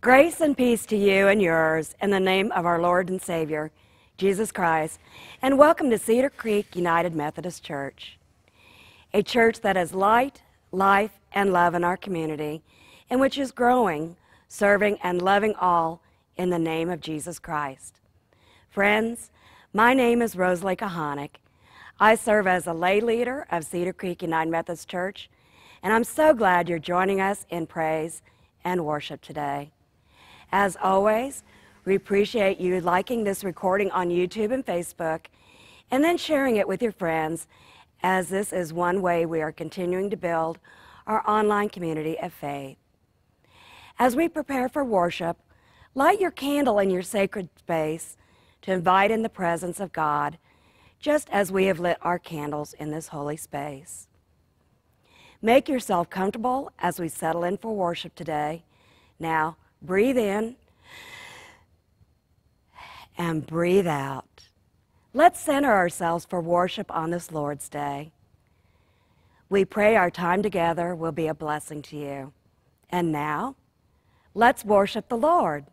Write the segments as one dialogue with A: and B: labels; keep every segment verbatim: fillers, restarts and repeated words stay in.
A: Grace and peace to you and yours in the name of our Lord and Savior, Jesus Christ, and welcome to Cedar Creek United Methodist Church, a church that has light, life, and love in our community, and which is growing, serving, and loving all in the name of Jesus Christ. Friends, my name is Rosalie Kahanick. I serve as a lay leader of Cedar Creek United Methodist Church, and I'm so glad you're joining us in praise and worship today. As always, we appreciate you liking this recording on YouTube and Facebook, and then sharing it with your friends, as this is one way we are continuing to build our online community of faith. As we prepare for worship, light your candle in your sacred space to invite in the presence of God, just as we have lit our candles in this holy space. Make yourself comfortable as we settle in for worship today. Now, breathe in and breathe out. Let's center ourselves for worship on this Lord's Day. We pray our time together will be a blessing to you. And now, let's worship the Lord.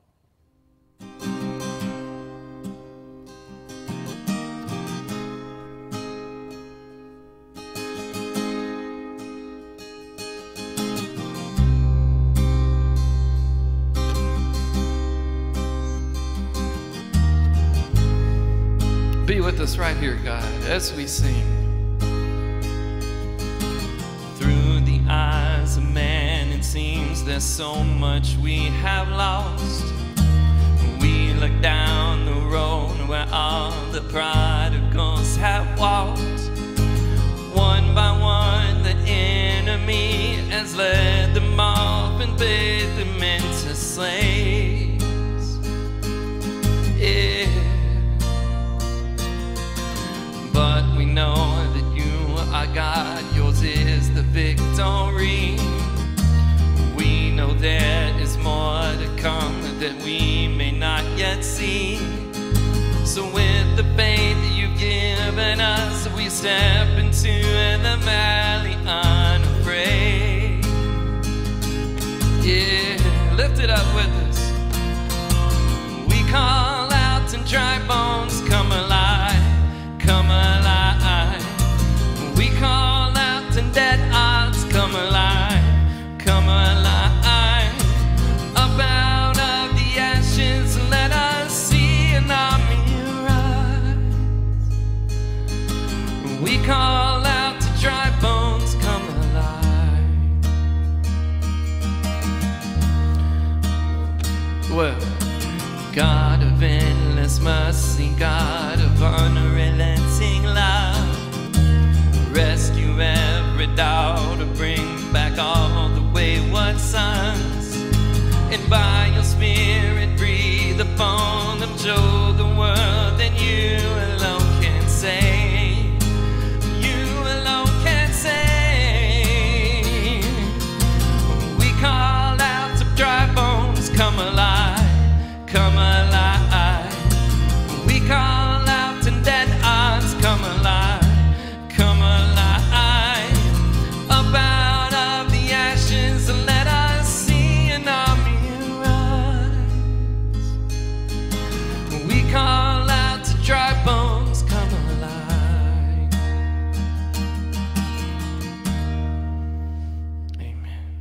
B: Be with us right here, God, as we sing. Through the eyes of man, it seems there's so much we have lost. We look down the road where all the prodigals have walked. One by one, the enemy has led them off and made them into slaves. Yeah. But we know that you are God, yours is the victory. We know there is more to come that we may not yet see. So with the faith that you've given us, we step into the valley unafraid. Yeah, lift it up with us. We call out and dry bones come alive. Come alive. We call out and dead odds come alive. Come alive. Up out of the ashes, let us see an army rise. We call out to dry bones come alive. Well, God of endless mercy, God of unrelenting love, rescue every daughter, bring back all the wayward sons, and by your spirit breathe upon them, show the world that you alone can save. You alone can save. We call out to dry bones come alive. Come alive. We call out and dead odds come alive. Come alive. Up out of the ashes and let us see an army rise. We call out to dry bones come alive. Amen.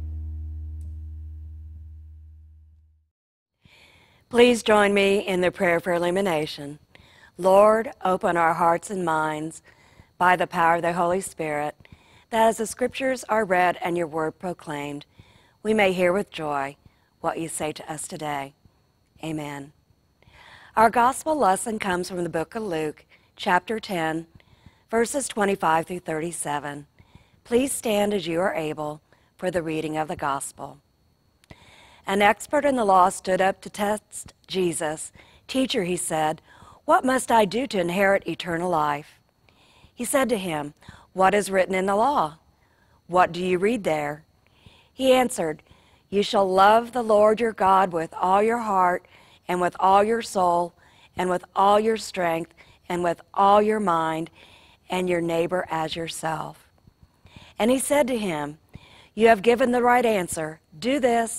A: Please join me in the prayer for illumination. Lord, open our hearts and minds by the power of the Holy Spirit, that as the scriptures are read and your word proclaimed, we may hear with joy what you say to us today. Amen. Our gospel lesson comes from the book of Luke, chapter ten, verses twenty-five through thirty-seven. Please stand as you are able for the reading of the gospel. An expert in the law stood up to test Jesus. Teacher, he said, what must I do to inherit eternal life? He said to him, what is written in the law? What do you read there? He answered, you shall love the Lord your God with all your heart and with all your soul and with all your strength and with all your mind, and your neighbor as yourself. And he said to him, you have given the right answer. Do this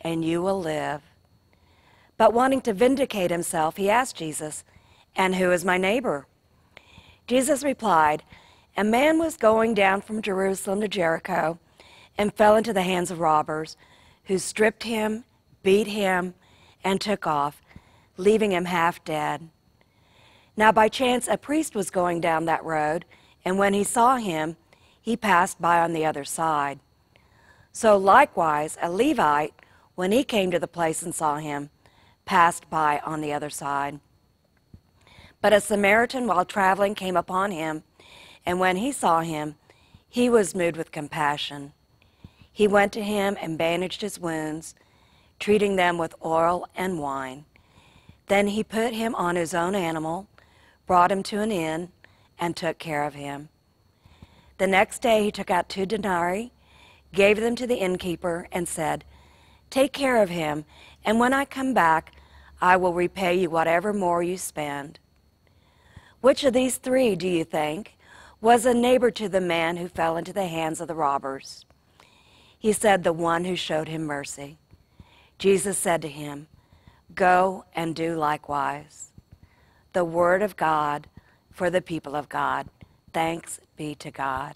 A: and you will live." But wanting to vindicate himself, he asked Jesus, "And who is my neighbor?" Jesus replied, "A man was going down from Jerusalem to Jericho and fell into the hands of robbers, who stripped him, beat him, and took off, leaving him half dead. Now by chance a priest was going down that road, and when he saw him, he passed by on the other side. So likewise a Levite, when he came to the place and saw him, passed by on the other side. But a Samaritan, while traveling, came upon him, and when he saw him, he was moved with compassion. He went to him and bandaged his wounds, treating them with oil and wine. Then he put him on his own animal, brought him to an inn, and took care of him. The next day he took out two denarii, gave them to the innkeeper, and said, 'Take care of him, and when I come back, I will repay you whatever more you spend.' Which of these three, do you think, was a neighbor to the man who fell into the hands of the robbers?" He said, "The one who showed him mercy." Jesus said to him, "Go and do likewise." The word of God for the people of God. Thanks be to God.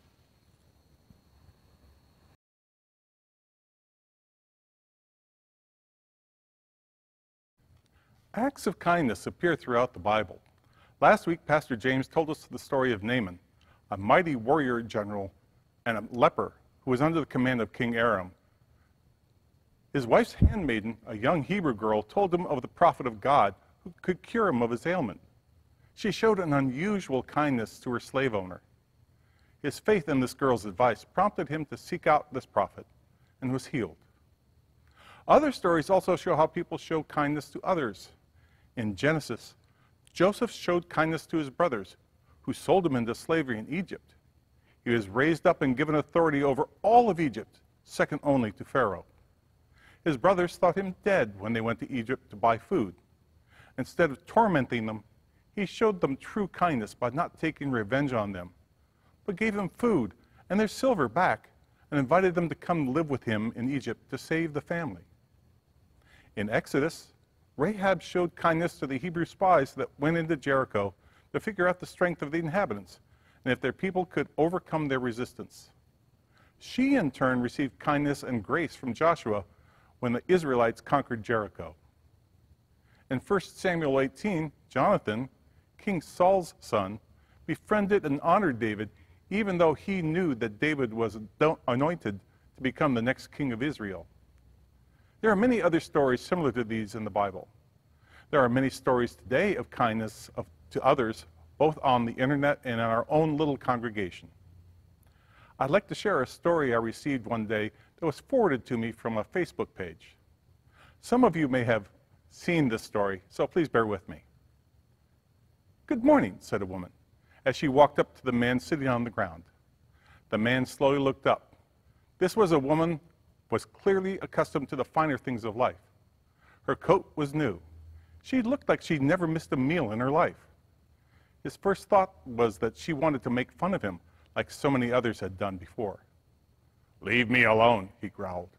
C: Acts of kindness appear throughout the Bible. Last week, Pastor James told us the story of Naaman, a mighty warrior general and a leper who was under the command of King Aram. His wife's handmaiden, a young Hebrew girl, told him of the prophet of God who could cure him of his ailment. She showed an unusual kindness to her slave owner. His faith in this girl's advice prompted him to seek out this prophet and was healed. Other stories also show how people show kindness to others. In Genesis, Joseph showed kindness to his brothers, who sold him into slavery in Egypt. He was raised up and given authority over all of Egypt, second only to Pharaoh. His brothers thought him dead when they went to Egypt to buy food. Instead of tormenting them, he showed them true kindness by not taking revenge on them, but gave them food and their silver back and invited them to come live with him in Egypt to save the family. In Exodus, Rahab showed kindness to the Hebrew spies that went into Jericho to figure out the strength of the inhabitants and if their people could overcome their resistance. She, in turn, received kindness and grace from Joshua when the Israelites conquered Jericho. In First Samuel eighteen, Jonathan, King Saul's son, befriended and honored David, even though he knew that David was anointed to become the next king of Israel. There are many other stories similar to these in the Bible. There are many stories today of kindness of, to others, both on the internet and in our own little congregation. I'd like to share a story I received one day that was forwarded to me from a Facebook page. Some of you may have seen this story, so please bear with me. "Good morning," said a woman, as she walked up to the man sitting on the ground. The man slowly looked up. This was a woman was clearly accustomed to the finer things of life. Her coat was new. She looked like she'd never missed a meal in her life. His first thought was that she wanted to make fun of him, like so many others had done before. "Leave me alone," he growled.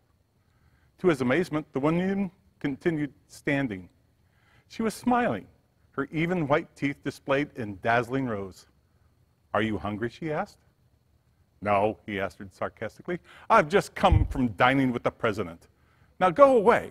C: To his amazement, the woman continued standing. She was smiling, her even white teeth displayed in dazzling rows. "Are you hungry?" she asked. "No," he answered sarcastically. "I've just come from dining with the president. Now go away."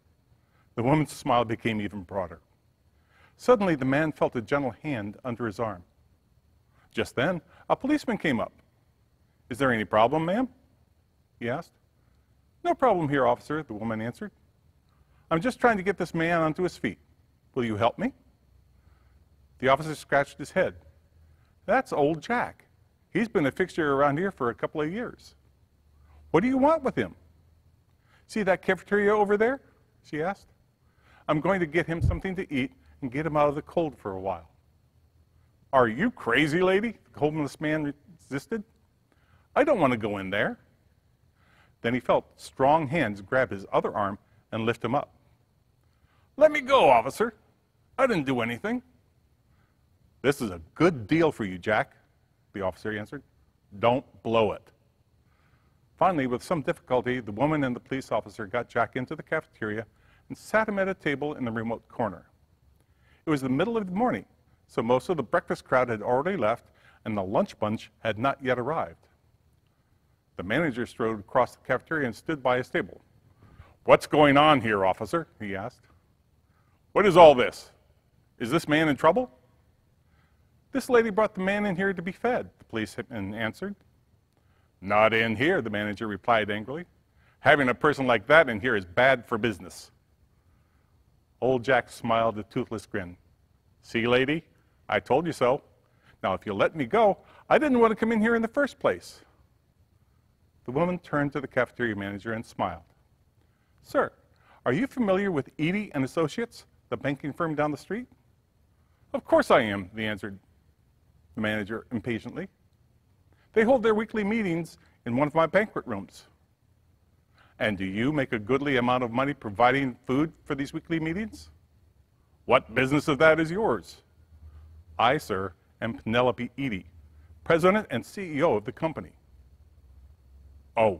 C: The woman's smile became even broader. Suddenly, the man felt a gentle hand under his arm. Just then, a policeman came up. "Is there any problem, ma'am?" he asked. "No problem here, officer," the woman answered. "I'm just trying to get this man onto his feet. Will you help me?" The officer scratched his head. "That's old Jack. He's been a fixture around here for a couple of years. What do you want with him?" "See that cafeteria over there?" she asked. "I'm going to get him something to eat and get him out of the cold for a while." "Are you crazy, lady?" the homeless man resisted. "I don't want to go in there." Then he felt strong hands grab his other arm and lift him up. "Let me go, officer. I didn't do anything." "This is a good deal for you, Jack," the officer answered. "Don't blow it." Finally, with some difficulty, the woman and the police officer got Jack into the cafeteria and sat him at a table in the remote corner. It was the middle of the morning, so most of the breakfast crowd had already left and the lunch bunch had not yet arrived. The manager strode across the cafeteria and stood by his table. "What's going on here, officer?" he asked. "What is all this? Is this man in trouble?" "This lady brought the man in here to be fed," the policeman answered. "Not in here," the manager replied angrily. "Having a person like that in here is bad for business." Old Jack smiled a toothless grin. "See, lady, I told you so. Now, if you'll let me go, I didn't want to come in here in the first place." The woman turned to the cafeteria manager and smiled. "Sir, are you familiar with Edie and Associates, the banking firm down the street?" "Of course I am," the answered the manager impatiently. "They hold their weekly meetings in one of my banquet rooms." "And do you make a goodly amount of money providing food for these weekly meetings?" "What business of that is yours?" "I, sir, am Penelope Edie, president and C E O of the company." "Oh."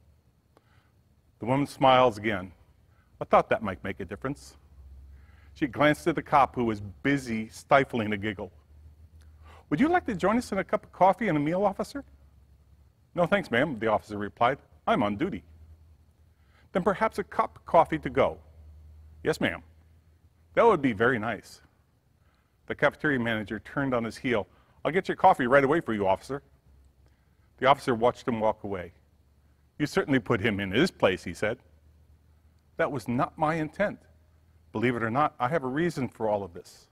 C: The woman smiles again. "I thought that might make a difference." She glanced at the cop, who was busy stifling a giggle. "Would you like to join us in a cup of coffee and a meal, officer?" "No, thanks, ma'am," the officer replied. "I'm on duty." "Then perhaps a cup of coffee to go." "Yes, ma'am." "That would be very nice." The cafeteria manager turned on his heel. "I'll get your coffee right away for you, officer." The officer watched him walk away. "You certainly put him in his place," he said. "That was not my intent. Believe it or not, I have a reason for all of this."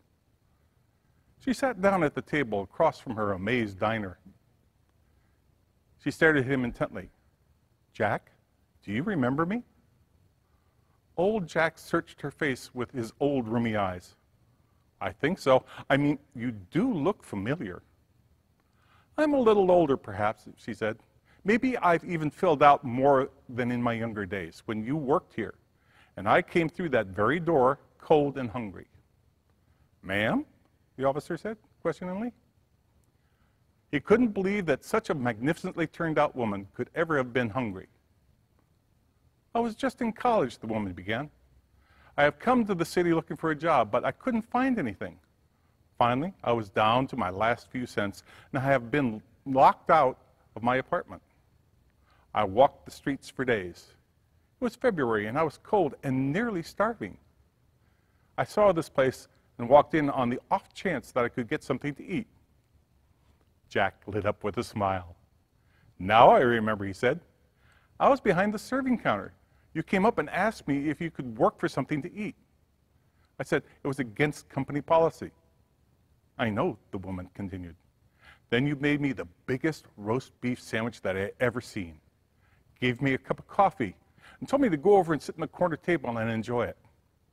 C: She sat down at the table across from her amazed diner. She stared at him intently. "Jack, do you remember me?" Old Jack searched her face with his old rheumy eyes. "I think so. I mean, you do look familiar." "I'm a little older, perhaps," she said. "Maybe I've even filled out more than in my younger days, when you worked here, and I came through that very door, cold and hungry." "Ma'am?" the officer said, questioningly. He couldn't believe that such a magnificently turned out woman could ever have been hungry. "I was just in college," the woman began. "I have come to the city looking for a job, but I couldn't find anything. Finally, I was down to my last few cents, and I have been locked out of my apartment. I walked the streets for days. It was February, and I was cold and nearly starving. I saw this place and walked in on the off chance that I could get something to eat." Jack lit up with a smile. "Now I remember," he said. "I was behind the serving counter. You came up and asked me if you could work for something to eat. I said it was against company policy." "I know," the woman continued. "Then you made me the biggest roast beef sandwich that I had ever seen, gave me a cup of coffee, and told me to go over and sit in the corner table and enjoy it.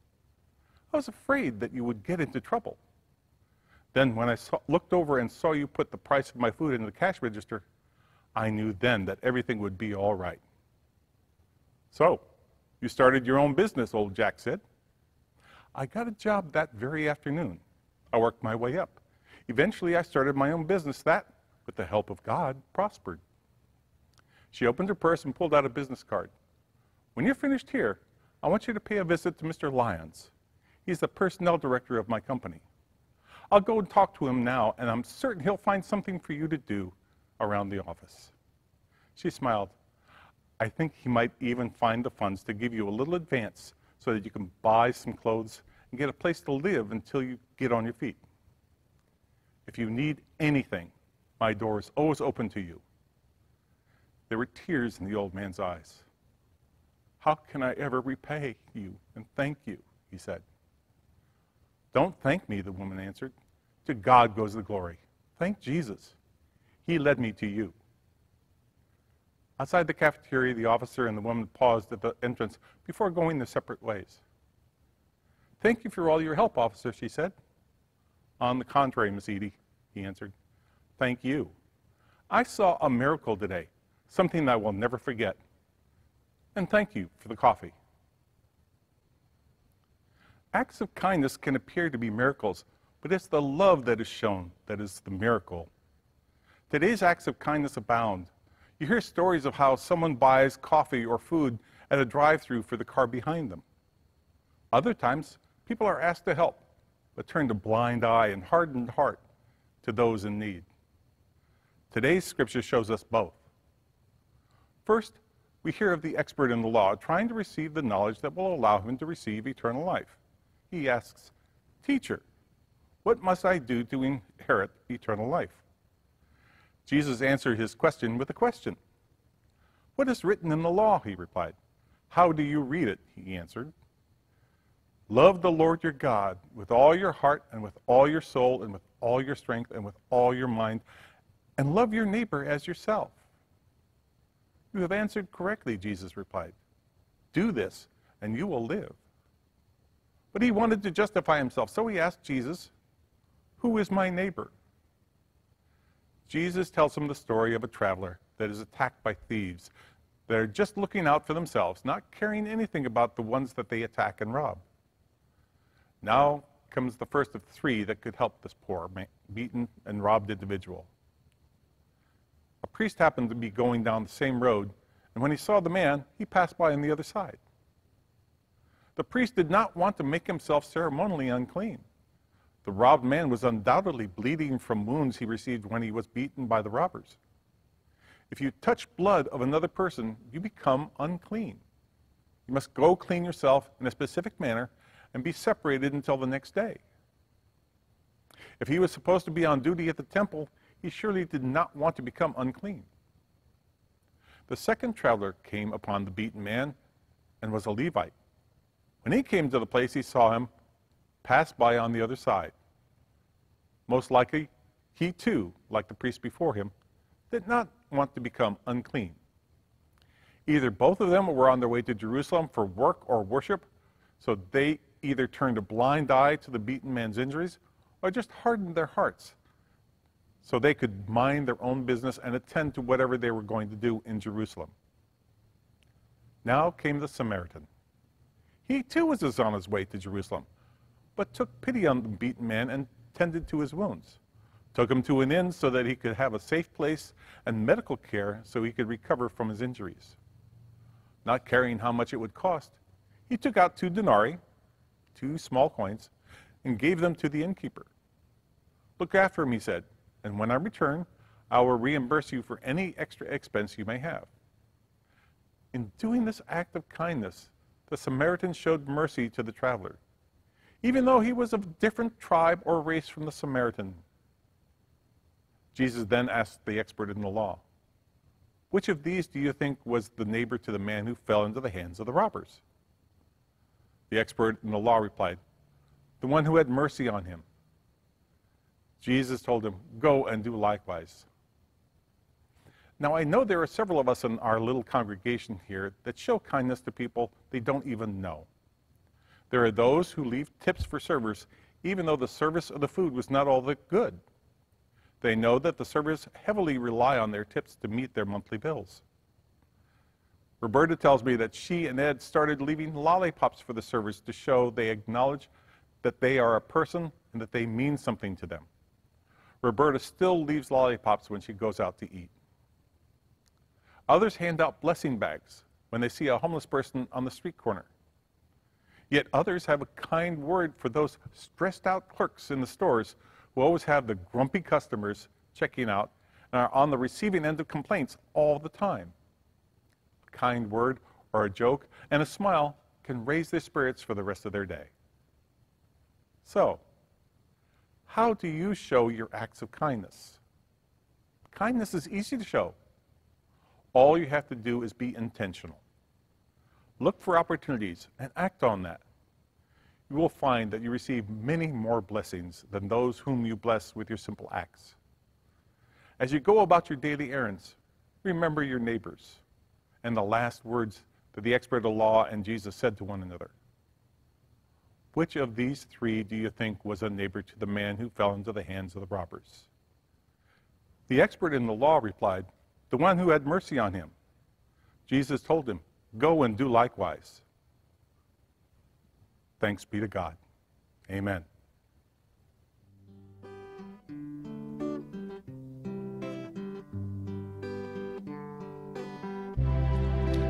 C: I was afraid that you would get into trouble. Then when I saw, looked over and saw you put the price of my food in the cash register, I knew then that everything would be all right." "So, you started your own business," old Jack said. "I got a job that very afternoon. I worked my way up. Eventually, I started my own business that, with the help of God, prospered." She opened her purse and pulled out a business card. "When you're finished here, I want you to pay a visit to Mister Lyons. He's the personnel director of my company. I'll go and talk to him now, and I'm certain he'll find something for you to do around the office." She smiled. "I think he might even find the funds to give you a little advance so that you can buy some clothes and get a place to live until you get on your feet. If you need anything, my door is always open to you." There were tears in the old man's eyes. "How can I ever repay you and thank you?" he said. "Don't thank me," the woman answered. "To God goes the glory. Thank Jesus. He led me to you." Outside the cafeteria, the officer and the woman paused at the entrance before going their separate ways. "Thank you for all your help, officer," she said. "On the contrary, Miss Edie," he answered. "Thank you. I saw a miracle today, something I will never forget. And thank you for the coffee." Acts of kindness can appear to be miracles, but it's the love that is shown that is the miracle. Today's acts of kindness abound. You hear stories of how someone buys coffee or food at a drive-thru for the car behind them. Other times, people are asked to help, but turn a blind eye and hardened heart to those in need. Today's scripture shows us both. First, we hear of the expert in the law trying to receive the knowledge that will allow him to receive eternal life. He asks, "Teacher, what must I do to inherit eternal life?" Jesus answered his question with a question. "What is written in the law?" he replied. "How do you read it?" he answered. "Love the Lord your God with all your heart and with all your soul and with all your strength and with all your mind, and love your neighbor as yourself." "You have answered correctly," Jesus replied. "Do this, and you will live." But he wanted to justify himself, so he asked Jesus, "Who is my neighbor?" Jesus tells him the story of a traveler that is attacked by thieves that are just looking out for themselves, not caring anything about the ones that they attack and rob. Now comes the first of three that could help this poor, beaten, and robbed individual. A priest happened to be going down the same road, and when he saw the man, he passed by on the other side. The priest did not want to make himself ceremonially unclean. The robbed man was undoubtedly bleeding from wounds he received when he was beaten by the robbers. If you touch blood of another person, you become unclean. You must go clean yourself in a specific manner and be separated until the next day. If he was supposed to be on duty at the temple, he surely did not want to become unclean. The second traveler came upon the beaten man and was a Levite. When he came to the place, he saw him pass by on the other side. Most likely, he too, like the priest before him, did not want to become unclean. Either both of them were on their way to Jerusalem for work or worship, so they either turned a blind eye to the beaten man's injuries or just hardened their hearts so they could mind their own business and attend to whatever they were going to do in Jerusalem. Now came the Samaritan. He too was on his way to Jerusalem, but took pity on the beaten man and tended to his wounds, took him to an inn so that he could have a safe place and medical care so he could recover from his injuries. Not caring how much it would cost, he took out two denarii, two small coins, and gave them to the innkeeper. "Look after him," he said, "and when I return, I will reimburse you for any extra expense you may have." In doing this act of kindness, the Samaritan showed mercy to the traveler, even though he was of a different tribe or race from the Samaritan. Jesus then asked the expert in the law, "Which of these do you think was the neighbor to the man who fell into the hands of the robbers?" The expert in the law replied, "The one who had mercy on him." Jesus told him, "Go and do likewise." Now, I know there are several of us in our little congregation here that show kindness to people they don't even know. There are those who leave tips for servers, even though the service of the food was not all that good. They know that the servers heavily rely on their tips to meet their monthly bills. Roberta tells me that she and Ed started leaving lollipops for the servers to show they acknowledge that they are a person and that they mean something to them. Roberta still leaves lollipops when she goes out to eat. Others hand out blessing bags when they see a homeless person on the street corner. Yet others have a kind word for those stressed out clerks in the stores who always have the grumpy customers checking out and are on the receiving end of complaints all the time. A kind word or a joke and a smile can raise their spirits for the rest of their day. So, how do you show your acts of kindness? Kindness is easy to show. All you have to do is be intentional. Look for opportunities and act on that. You will find that you receive many more blessings than those whom you bless with your simple acts. As you go about your daily errands, remember your neighbors and the last words that the expert of the law and Jesus said to one another. Which of these three do you think was a neighbor to the man who fell into the hands of the robbers? The expert in the law replied, "The one who had mercy on him." Jesus told him, "Go and do likewise." Thanks be to God. Amen.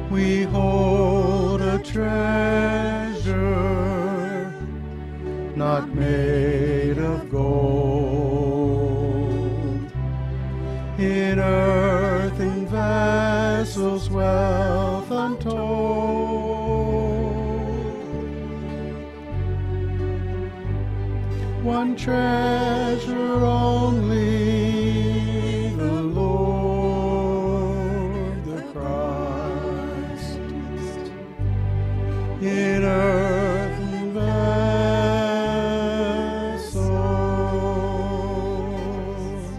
D: We hold a treasure not made of gold, in earthen vessels wealth untold. One treasure only, the Lord, the Christ, in earthen vessels.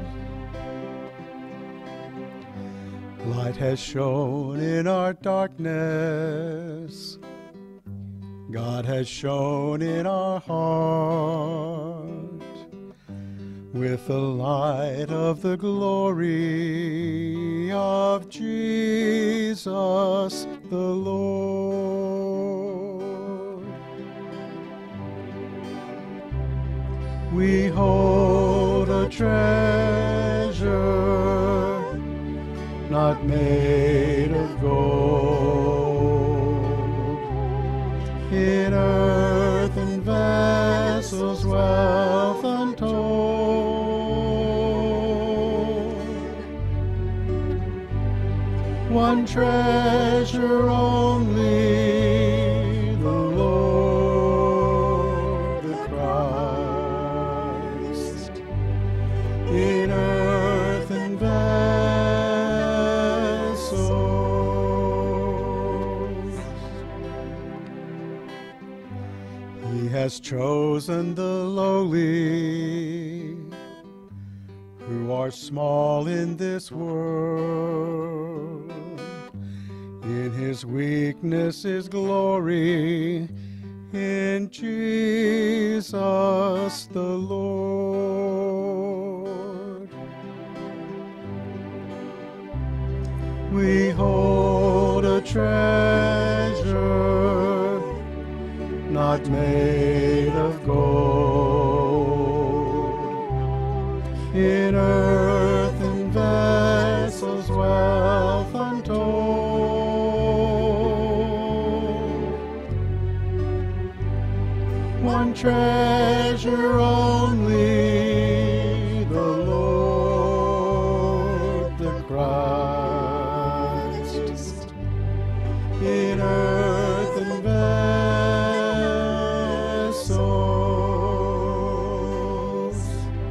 D: Light has shone in our darkness, God has shone in our heart, with the light of the glory of Jesus the Lord. We hold a treasure not made of gold, in earthen vessels wealth untold. One treasure only, the Lord, the Christ, in earthen vessels. He has chosen the lowly, who are small in this world. In his weakness is glory, in Jesus the Lord. We hold a treasure not made of gold, in earthen vessels wealth untold. One treasure only, the Lord, the Christ, in earthen vessels.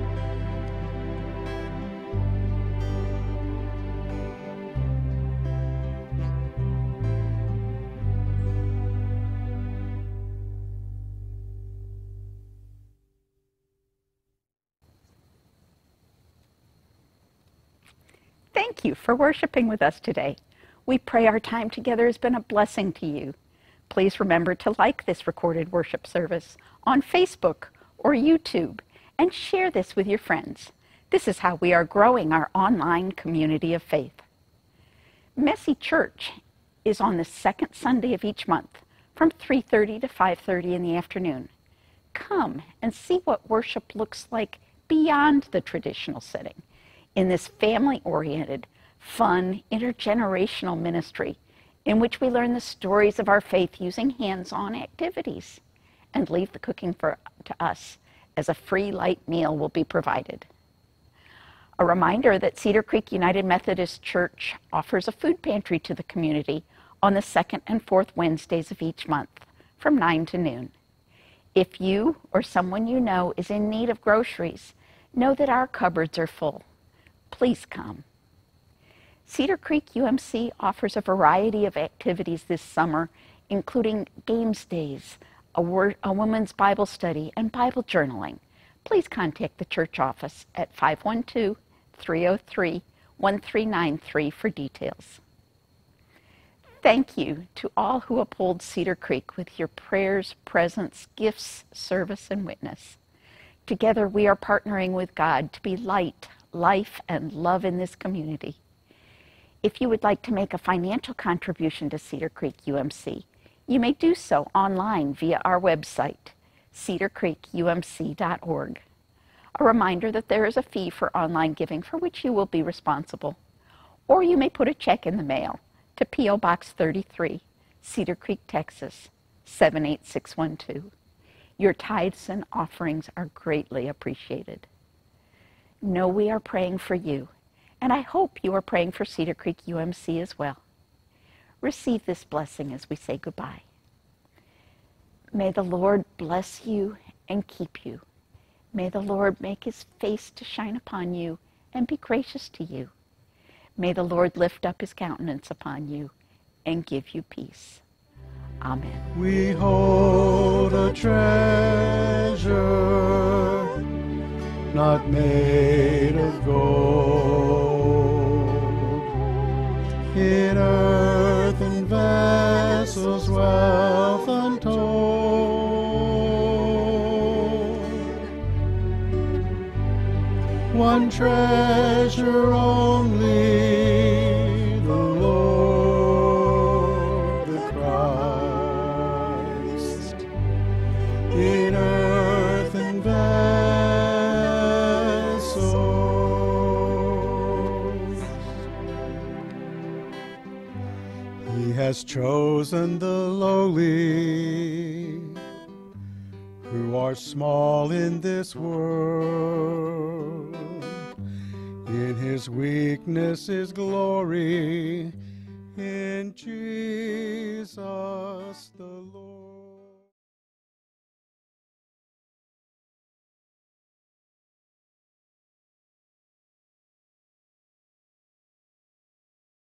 E: Thank you for worshiping with us today. We pray our time together has been a blessing to you. Please remember to like this recorded worship service on Facebook or YouTube and share this with your friends. This is how we are growing our online community of faith. Messy Church is on the second Sunday of each month from three thirty to five thirty in the afternoon. Come and see what worship looks like beyond the traditional setting in this family-oriented, fun, intergenerational ministry in which we learn the stories of our faith using hands-on activities and leave the cooking for, to us, as a free light meal will be provided. A reminder that Cedar Creek United Methodist Church offers a food pantry to the community on the second and fourth Wednesdays of each month from nine to noon. If you or someone you know is in need of groceries, know that our cupboards are full. Please come. Cedar Creek U M C offers a variety of activities this summer, including games days, a, word, a women's Bible study, and Bible journaling. Please contact the church office at five one two, three oh three, one three nine three for details. Thank you to all who uphold Cedar Creek with your prayers, presence, gifts, service, and witness. Together we are partnering with God to be light, life, and love in this community. If you would like to make a financial contribution to Cedar Creek U M C, you may do so online via our website, cedar creek U M C dot org. A reminder that there is a fee for online giving for which you will be responsible. Or you may put a check in the mail to P O Box thirty-three, Cedar Creek, Texas, seven eight six one two. Your tithes and offerings are greatly appreciated. Know we are praying for you, and I hope you are praying for Cedar Creek U M C as well. Receive this blessing as we say goodbye. May the Lord bless you and keep you. May the Lord make his face to shine upon you and be gracious to you. May the Lord lift up his countenance upon you and give you peace. Amen.
D: We hold a treasure not made of gold, in earthen vessels, wealth untold. One treasure only, the Lord, the Christ, in earthen vessels. He has chosen the lowly, who are small in this world. In his weakness is glory, in Jesus the Lord.